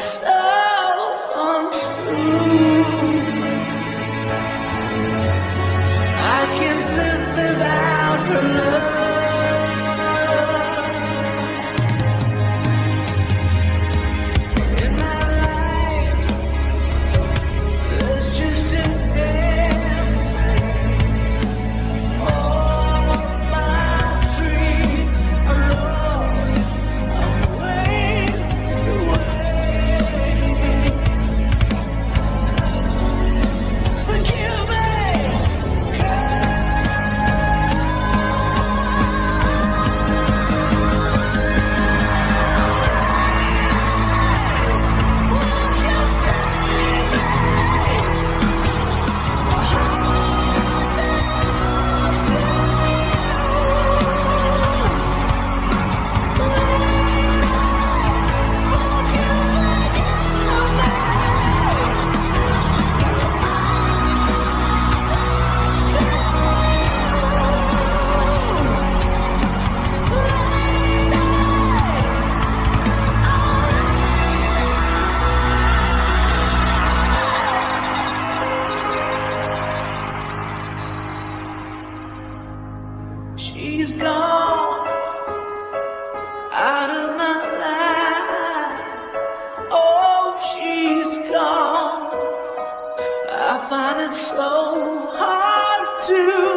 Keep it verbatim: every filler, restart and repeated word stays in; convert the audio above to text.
so untrue. I can't live without her love. In my life, there's just an empty space. All of my dreams are lost. I'm wasted away. Forgive me, won't you save me? My heart belongs to you. Won't you forgive me? She's gone out of my life. Oh, she's gone. I find it so hard to